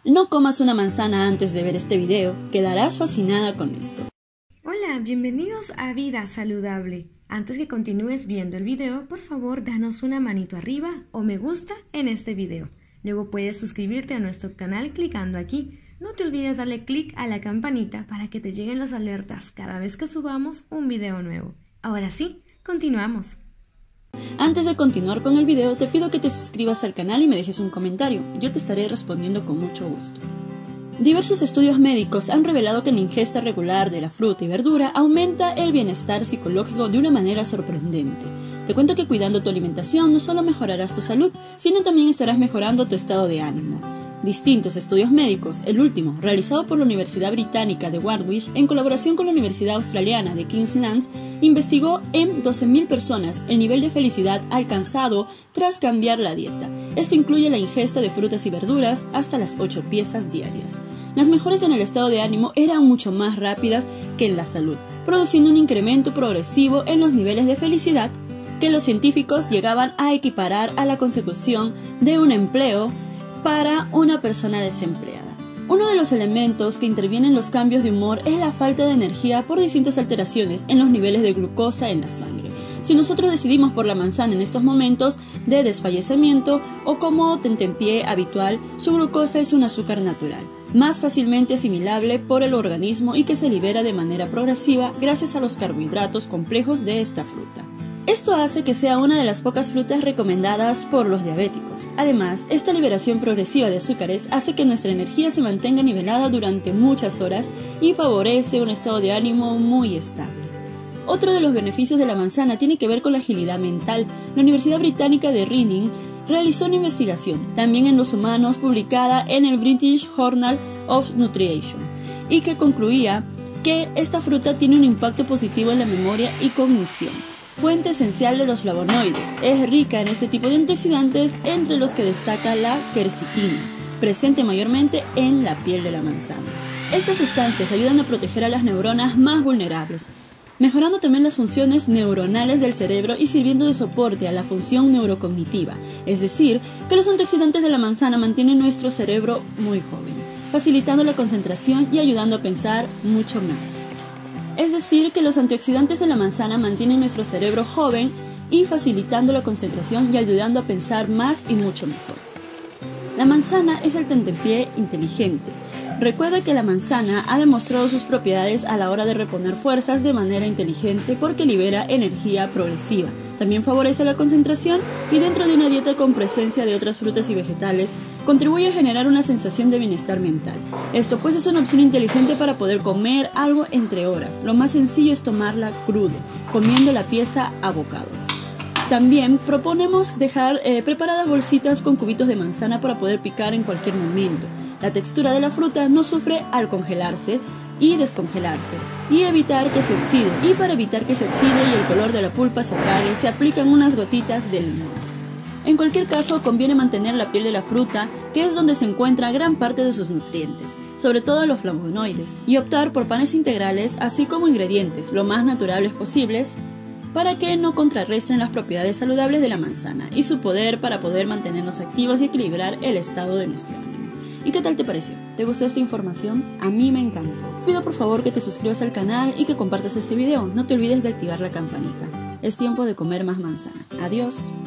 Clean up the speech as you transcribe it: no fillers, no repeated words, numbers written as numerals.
No comas una manzana antes de ver este video, quedarás fascinada con esto. Hola, bienvenidos a Vida Saludable. Antes que continúes viendo el video, por favor danos una manito arriba o me gusta en este video. Luego puedes suscribirte a nuestro canal clicando aquí. No te olvides darle clic a la campanita para que te lleguen las alertas cada vez que subamos un video nuevo. Ahora sí, continuamos. Antes de continuar con el video, te pido que te suscribas al canal y me dejes un comentario. Yo te estaré respondiendo con mucho gusto. Diversos estudios médicos han revelado que la ingesta regular de la fruta y verdura aumenta el bienestar psicológico de una manera sorprendente. Te cuento que cuidando tu alimentación no solo mejorarás tu salud, sino también estarás mejorando tu estado de ánimo. Distintos estudios médicos, el último, realizado por la Universidad Británica de Warwick en colaboración con la Universidad Australiana de King's Lands, investigó en 12.000 personas el nivel de felicidad alcanzado tras cambiar la dieta. Esto incluye la ingesta de frutas y verduras hasta las 8 piezas diarias. Las mejoras en el estado de ánimo eran mucho más rápidas que en la salud, produciendo un incremento progresivo en los niveles de felicidad que los científicos llegaban a equiparar a la consecución de un empleo para una persona desempleada. Uno de los elementos que intervienen en los cambios de humor es la falta de energía por distintas alteraciones en los niveles de glucosa en la sangre. Si nosotros decidimos por la manzana en estos momentos de desfallecimiento o como tentempié habitual, su glucosa es un azúcar natural, más fácilmente asimilable por el organismo y que se libera de manera progresiva gracias a los carbohidratos complejos de esta fruta. Esto hace que sea una de las pocas frutas recomendadas por los diabéticos. Además, esta liberación progresiva de azúcares hace que nuestra energía se mantenga nivelada durante muchas horas y favorece un estado de ánimo muy estable. Otro de los beneficios de la manzana tiene que ver con la agilidad mental. La Universidad Británica de Reading realizó una investigación, también en los humanos, publicada en el British Journal of Nutrition, y que concluía que esta fruta tiene un impacto positivo en la memoria y cognición. Fuente esencial de los flavonoides, es rica en este tipo de antioxidantes, entre los que destaca la quercetina, presente mayormente en la piel de la manzana. Estas sustancias ayudan a proteger a las neuronas más vulnerables, mejorando también las funciones neuronales del cerebro y sirviendo de soporte a la función neurocognitiva, es decir, que los antioxidantes de la manzana mantienen nuestro cerebro muy joven, facilitando la concentración y ayudando a pensar mucho más. Es decir, que los antioxidantes de la manzana mantienen nuestro cerebro joven y facilitando la concentración y ayudando a pensar más y mucho mejor. La manzana es el tentempié inteligente. Recuerda que la manzana ha demostrado sus propiedades a la hora de reponer fuerzas de manera inteligente porque libera energía progresiva. También favorece la concentración y dentro de una dieta con presencia de otras frutas y vegetales, contribuye a generar una sensación de bienestar mental. Esto pues es una opción inteligente para poder comer algo entre horas. Lo más sencillo es tomarla crudo, comiendo la pieza a bocados. También proponemos dejar preparadas bolsitas con cubitos de manzana para poder picar en cualquier momento. La textura de la fruta no sufre al congelarse y descongelarse y evitar que se oxide. Y para evitar que se oxide y el color de la pulpa se apague, se aplican unas gotitas de limón. En cualquier caso, conviene mantener la piel de la fruta, que es donde se encuentra gran parte de sus nutrientes, sobre todo los flavonoides, y optar por panes integrales, así como ingredientes lo más naturales posibles, para que no contrarresten las propiedades saludables de la manzana y su poder para poder mantenernos activos y equilibrar el estado de nuestro ánimo. ¿Y qué tal te pareció? ¿Te gustó esta información? A mí me encantó. Pido por favor que te suscribas al canal y que compartas este video. No te olvides de activar la campanita. Es tiempo de comer más manzana. Adiós.